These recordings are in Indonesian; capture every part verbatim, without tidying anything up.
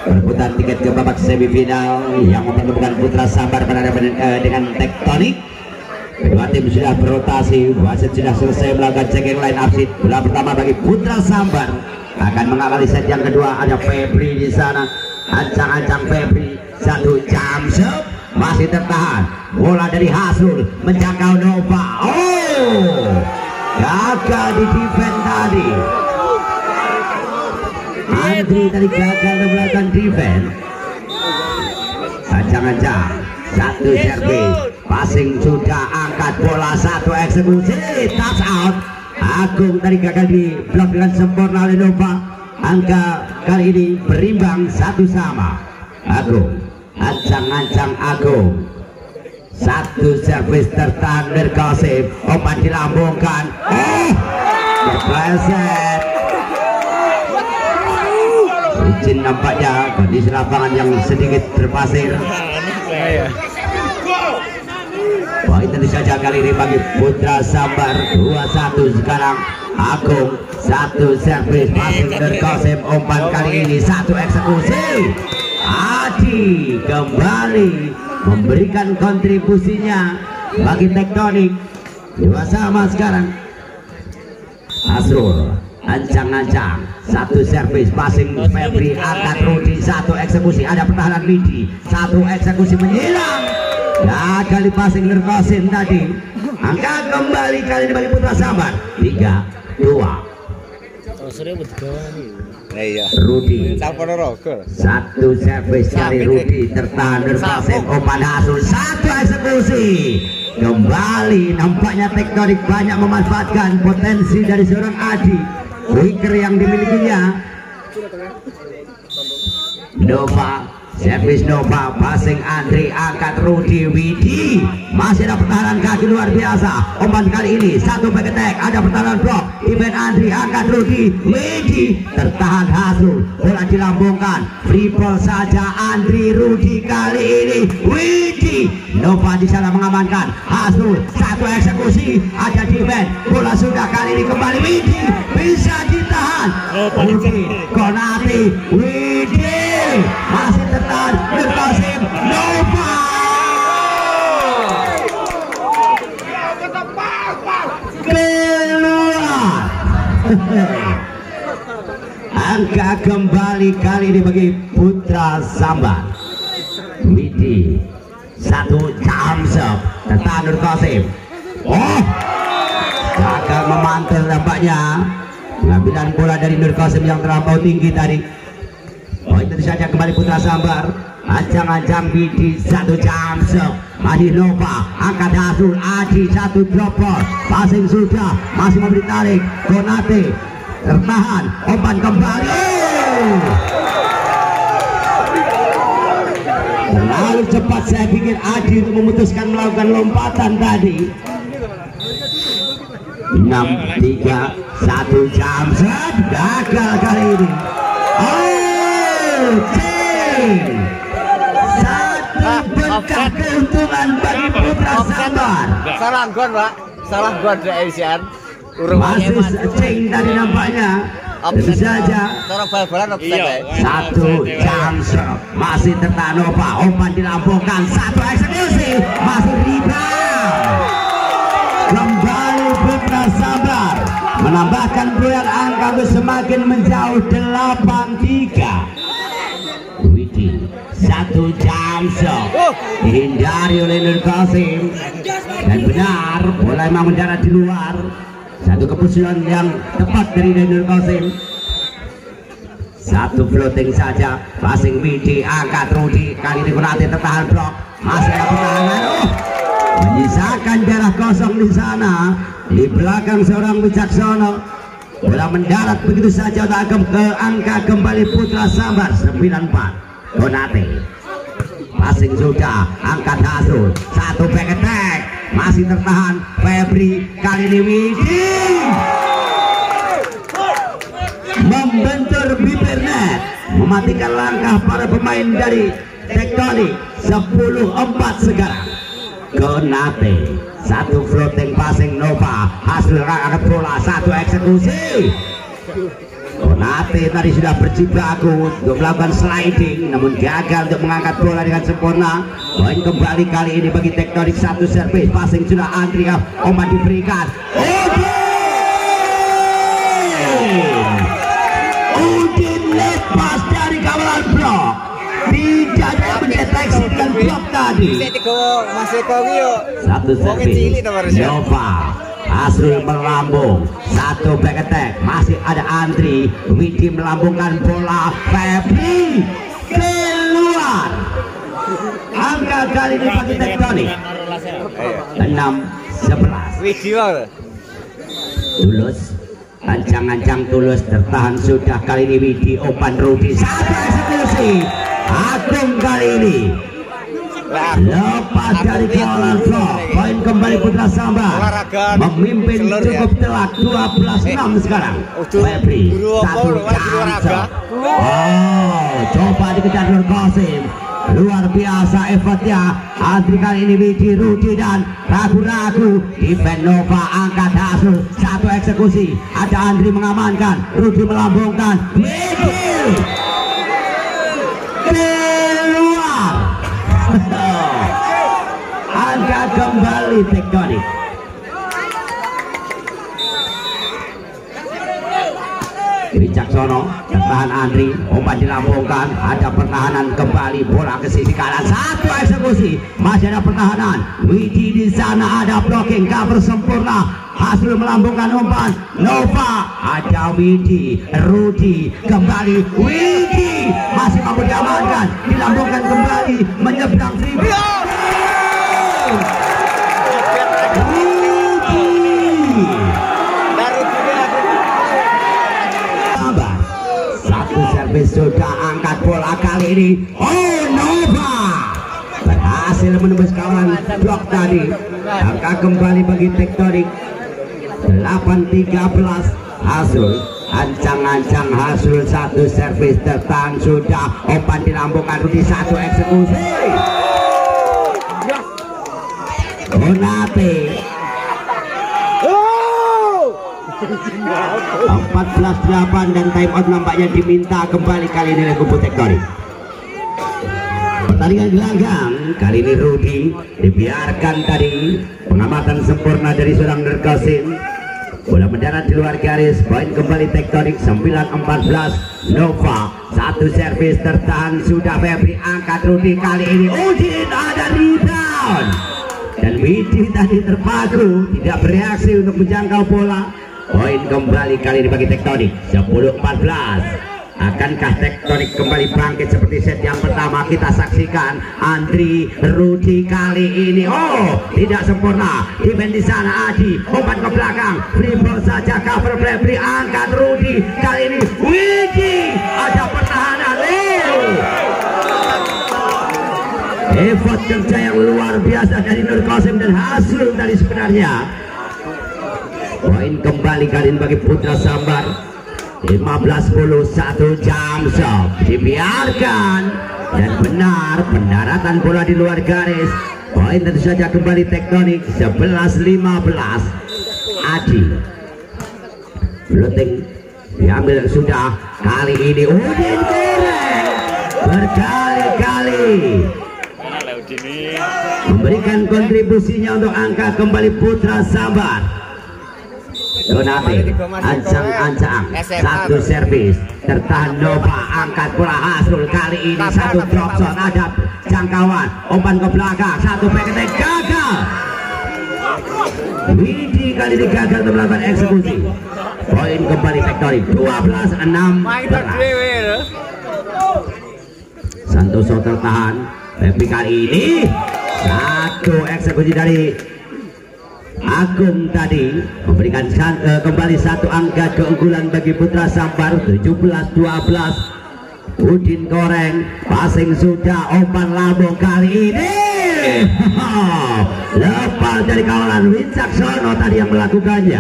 perebutan tiket ke babak semifinal yang mempertemukan Putra Sambar berhadapan uh, dengan Tektonik. Kedua tim sudah berotasi, wasit sudah selesai melakukan checking line up sheet. Bola pertama bagi Putra Sambar akan mengawali set yang kedua. Ada Febri di sana, ancang-ancang Febri, satu jam shot masih tertahan. Bola dari Hasul menjangkau Nova. Oh, gagal di defense tadi. Andri tadi gagal melakukan defense. Ancang-ancang satu servis, passing sudah angkat bola, satu eksekusi, touch out. Agung tadi gagal di blok dengan sempurna oleh Nova. Angka kali ini berimbang satu sama. Agung, ancang-ancang Agung, satu servis tertahan Mirkosim, umpan dilambungkan. Oh, terpleset. Izin nampaknya kondisi lapangan yang sedikit berpasir. Poin tentu saja kali ini bagi Putra Sambar. Dua satu sekarang. Agung satu servis, passing Mirkosim, umpan kali ini satu eksekusi. Adi kembali memberikan kontribusinya bagi Tektonik. Dua sama sekarang. Asrul, ancang-ancang, satu servis, passing Febri, angkat Rudi, satu eksekusi. Ada pertahanan Midi, satu eksekusi menyilang. Gagal di passing Mirkosim tadi. Angka kembali kali ini bagi Putra Sambar. Tiga dua. Rudi, satu servis dari Rudi, tertahan Mirkosim, umpan Hasul, satu eksekusi. Kembali nampaknya Tektonik banyak memanfaatkan potensi dari seorang Adi, winger yang dimilikinya. Nova, servis Nova, passing Andri, angkat Rudi, Widi, masih ada pertahanan kaki luar biasa. Umpan kali ini satu back attack, ada pertahanan blok, event Andri, angkat Rudi, Widi, tertahan Hasul, bola dilambungkan, free ball saja Andri, Rudi kali ini, Widi, Nova di sana mengamankan, Hasul, satu eksekusi, ada defense, bola sudah kali ini kembali Widi, bisa ditahan, Widi, Konati, Widi, masih tertahan Mirkosim, Nova. Keluar. Angka kembali kali ini bagi Putra Sambar. Widi, satu jam shot, tertahan Mirkosim. Oh, gagal memantul nampaknya. Pengambilan bola dari Mirkosim yang terlampau tinggi tadi. Oh, itu saja kembali Putra Sambar. Ancang-ancang Widi, satu jam shot, masih Nova, angkat Hasul, Adi, satu drop ball, passing sudah, masih memberi tarik, Konate, tertahan, umpan kembali. Terlalu cepat saya pikir Adi untuk memutuskan melakukan lompatan tadi. Enam tiga satu jam shot, gagal kali ini. Oh, cing. Berkah keuntungan bagi Putra Sambar. Salah gon, Pak. Salah gon dari Asian. Masih ceng tadi nampaknya. Bisa saja. Satu jam shot, masih tertahan Nova, umpan dilambungkan, satu eksekusi, masih rebound. Kembali Putra Sambar menambahkan peluang angka semakin menjauh delapan tiga. Widi, satu jam shot dihindari oleh Mirkosim, dan benar bola memang mendarat di luar. Satu keputusan yang tepat dari Mirkosim. Satu floating saja, passing Widi, angkat Rudi, kali ini Konate tertahan blok, masih ada pertahanan. Oh, menyisakan jarak kosong di sana, di belakang seorang Wicaksono. Bola mendarat begitu saja untuk ke angka kembali Putra Sambar. Sembilan empat. Konate, passing sudah, angkat Hasul, satu back attack, masih tertahan Febri, kali ini Widi membentur bibir net, mematikan langkah para pemain dari Tektonik. Sepuluh empat sekarang. Konate, satu floating passing Nova, Hasil angkat bola, satu eksekusi. Konate tadi sudah berjibaku untuk melakukan sliding, namun gagal untuk mengangkat bola dengan sempurna. Poin kembali kali ini bagi Tektonik. Satu servis passing sudah Andri, umpan diberikan. Udin lepas dari kawalan blok, tidak ada mendeteksi dengan blok tadi. Satu servis Nova, Hasrul melambung, satu back attack, masih ada Andri, Widi melambungkan bola, Febri keluar. Angka kali ini bagi Tektonik enam sebelas. Tulus, ancang-ancang Tulus tertahan sudah kali ini. Widi, umpan Rudi, satu eksekusi. Agung kali ini lepas dari kawalan blok. Poin kembali Putra Sambar, memimpin cukup telak dua belas enam sekarang. Febri, satu jam. Oh, coba dikejar Nur Qasim. Luar biasa effortnya Andri kali ini. Widi, Rudi dan ragu-ragu. Defend Nova, angkat Hasrul, satu eksekusi. Ada Andri mengamankan, Rudi melambungkan. Widi keluar. Angkat kembali Tektonik. Wicaksono tertahan Andri, umpan dilambungkan, ada pertahanan kembali, bola ke sisi kanan, satu eksekusi, masih ada pertahanan. Widi di sana, ada blocking, cover sempurna. Hasrul melambungkan umpan, Nova, ada Widi, Rudi kembali, Widi masih mampu diamankan, dilambungkan kembali, menyeberang Tribu. Sudah angkat bola kali ini. Oh, Nova berhasil menembus kawalan blok tadi. Angka kembali bagi Tektonik delapan tiga belas. Hasrul, ancang-ancang Hasrul, satu servis tertahan sudah, umpan dilambungkan Rudi, satu eksekusi. Konate empat belas delapan dan time out nampaknya diminta kembali kali ini oleh kubu Tektonik. Pertandingan gelanggang kali ini Rudi dibiarkan tadi, pengamatan sempurna dari seorang Nur Qasim. Bola mendarat di luar garis, poin kembali Tektonik sembilan empat belas. Nova, satu servis tertahan sudah, Febri angkat, Rudi kali ini Udin ada rebound dan Widi tadi terpaku tidak bereaksi untuk menjangkau bola. Poin kembali kali ini bagi Tektonik sepuluh empat belas. Akankah Tektonik kembali bangkit seperti set yang pertama? Kita saksikan Andri, Rudi kali ini, oh tidak sempurna. Defend di sana, Adi, umpan ke belakang, free ball saja, cover Febri, angkat Rudi kali ini. Widi, ada pertahanan. Effort kerja yang luar biasa dari Nur Qasim dan Hasrul tadi sebenarnya. Poin kembali kali ini bagi Putra Sambar lima belas sepuluh. Satu jam shot dibiarkan dan benar pendaratan bola di luar garis. Poin tentu saja kembali Tektonik sebelas lima belas. Adi floating diambil sudah, kali ini Udin Kereng berkali-kali memberikan kontribusinya untuk angka kembali Putra Sambar. Donati, ancang-ancang, satu servis tertahan Nova, angkat bola Hasrul kali ini, satu drop shot, ada jangkauan, umpan ke belakang, satu back attack, gagal. Widi kali ini gagal untuk melakukan eksekusi. Poin kembali Tektonik dua belas enam belas. Santoso tertahan, Febri kali ini satu eksekusi dari Agung tadi memberikan uh, kembali satu angka keunggulan bagi Putra Sambar tujuh belas dua belas. Udin Koreng passing sudah, umpan lambung kali ini lepas dari kawalan Wicaksono tadi yang melakukannya.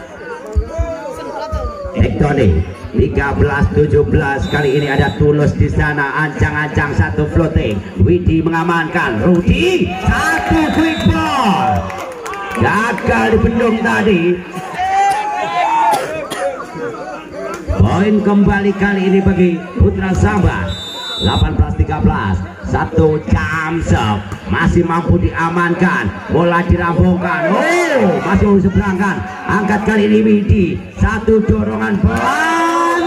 Tektonik tiga belas tujuh belas. Kali ini ada Tulus di sana, ancang-ancang, satu floating, Widi mengamankan, Rudi satu quick ball, gagal dibendung tadi. Poin kembali kali ini bagi Putra Sambar. delapan belas tiga belas. Satu jam serve masih mampu diamankan, bola dirampungkan. Oh, masih seberangkan. Angkat kali ini Widi. Satu dorongan pelan.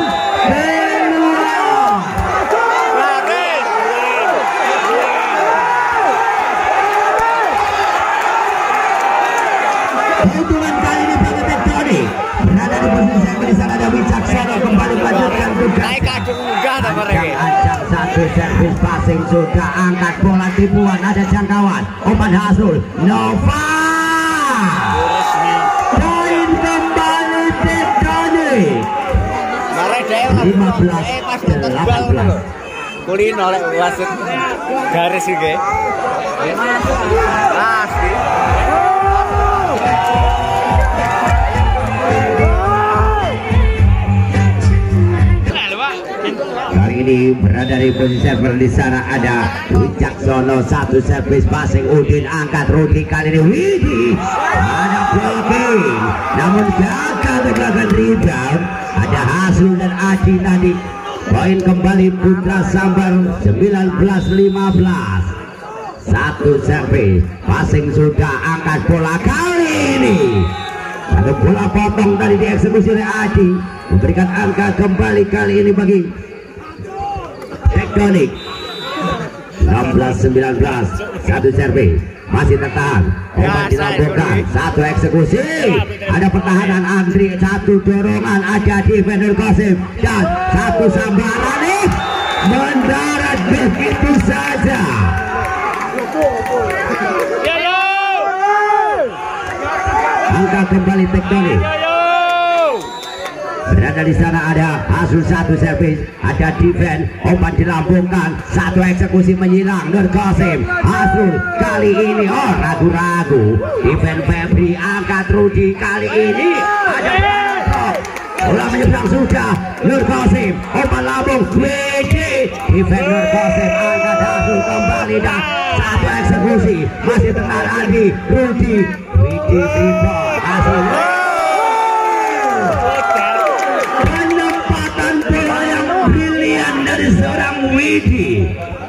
Hitungan kali ini bagi Tektonik. Berada di posisi saya di sana ada Wicaksana kembali melanjutkan tugas. Naik kacung mudah tak mereka. Satu servis passing sudah angkat bola tipuan, ada jangkauan umpan Hasrul Nova. Poin kembali Tektonik. lima belas delapan belas. Kulin oleh wasit garis iki. Pasti. Kali ini berada di posisi server di sana ada Wicaksono, satu servis passing Udin angkat Rudi kali ini Widi ada blocking namun gagal melakukan rebound. Ada Hasul dan Adi tadi. Poin kembali Putra Sambar sembilan belas lima belas. Satu servis passing sudah angkat bola kali ini. Satu bola potong tadi dieksekusi oleh Adi, memberikan angka kembali kali ini bagi Tektonik. Enam belas sembilan belas. Satu servis masih tertahan, obat dilakukan, satu eksekusi, ada pertahanan Andri, satu dorongan, ada defender Qasim dan satu sambaran nih mendarat begitu saja. Angka kembali Tektonik. Berada di sana ada Hasul, satu servis, ada defense, obat dilambungkan, satu eksekusi menyilang Nur Qasim. Hasul kali ini oh ragu-ragu. Defense Febri angkat Rudi kali ini ada bola menyeberang sudah Nur Qasim, obat lambung Widi. Defense Nur Qasim angkat Hasul kembali dan satu eksekusi masih tenang Adi Rudi Widi rebound Hasul. Dari seorang Widi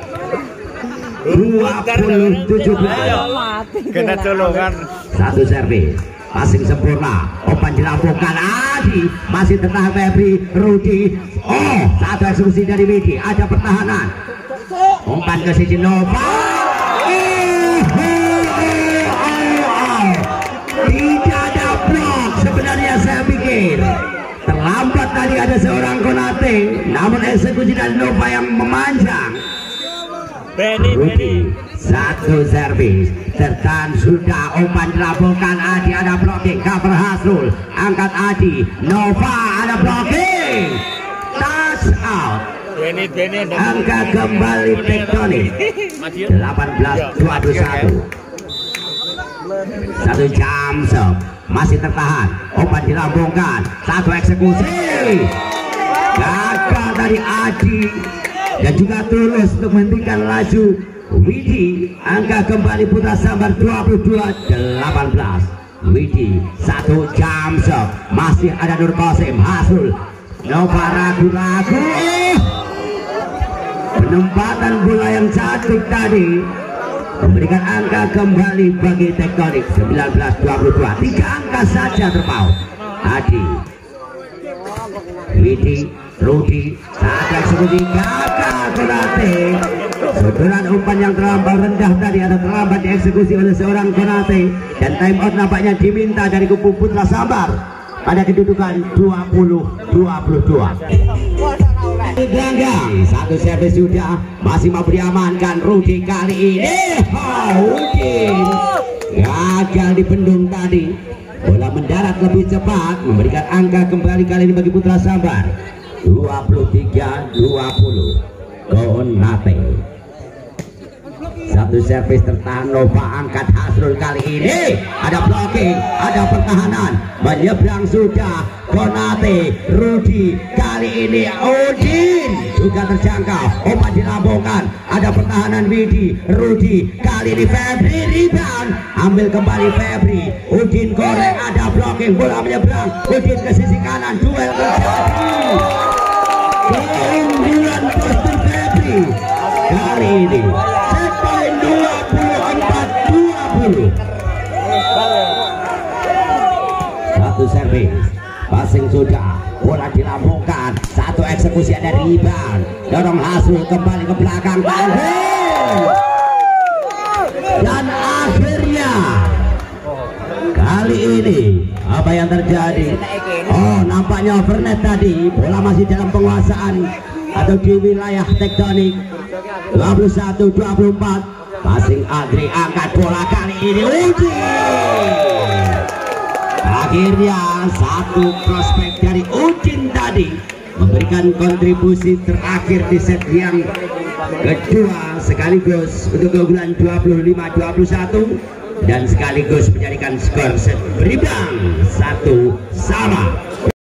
dua puluh tujuh belas. Kena colongan. Satu servis passing sempurna, open dilambungkan Adi, masih tertahan Febri Rudi. Oh, satu eksekusi dari Widi, ada pertahanan, umpan ke sisi Nova. Oh, oh, oh, oh, oh. Tidak ada blok sebenarnya, saya pikir terlambat tadi ada seorang Konate, namun eksekusi dari Nova yang memanjang. Beni, Beni. Satu servis tertahan sudah, umpan dilambungkan Adi, ada blocking cover Hasrul, angkat Adi, Nova ada blocking, touch out. Beni, Beni. Angka kembali Tektonik delapan belas dua puluh satu. Satu jam serve masih tertahan, umpan dilambungkan, satu eksekusi gagal dari Adi dan juga Tulus untuk menghentikan laju Widi. Angka kembali Putra Sambar dua puluh dua delapan belas. Widi satu jam serve masih ada Nur Qasim. Hasul Nova ragu-ragu, penempatan bola yang cantik tadi memberikan angka kembali bagi Tektonik sembilan belas dua puluh dua. Tiga angka saja terpaut. Adi Widi Rudi saat eksekusi gagal Konate. Sodoran umpan yang terlampau rendah tadi ada terlambat dieksekusi oleh seorang Konate dan time out nampaknya diminta dari kubu Putra Sambar pada kedudukan dua puluh dua puluh dua. Gelanggang, satu servis sudah masih mau diamankan Rudi kali ini. Oh, Udin gagal dibendung tadi, bola mendarat lebih cepat, memberikan angka kembali kali ini bagi Putra Sambar dua puluh tiga dua puluh. Konate satu servis tertahan, Nova angkat Hasrul kali ini ada blocking, ada pertahanan, menyeberang sudah Konate Rudi, kali ini Udin juga terjangkau, umpan dilambungkan, ada pertahanan Widi, Rudi, kali ini Febri rebound, ambil kembali Febri, Udin goreng, ada blocking, bola menyeberang, Udin ke sisi kanan, duel terjadi, keunggulan Boston Febri kali ini set point dua puluh empat dua puluh. Satu servis, passing sudah, bola dilambungkan, satu eksekusi, ada rebound, dorong hasil kembali ke belakang, dan akhirnya kali ini apa yang terjadi? Oh, nampaknya overnet tadi, bola masih dalam penguasaan atau di wilayah tektonik. Dua puluh satu dua puluh empat, passing Andri, angkat bola kali ini Udin. Akhirnya satu prospek dari Udin tadi memberikan kontribusi terakhir di set yang kedua, sekaligus untuk keunggulan dua puluh lima dua puluh satu dan sekaligus menjadikan skor set berimbang satu sama.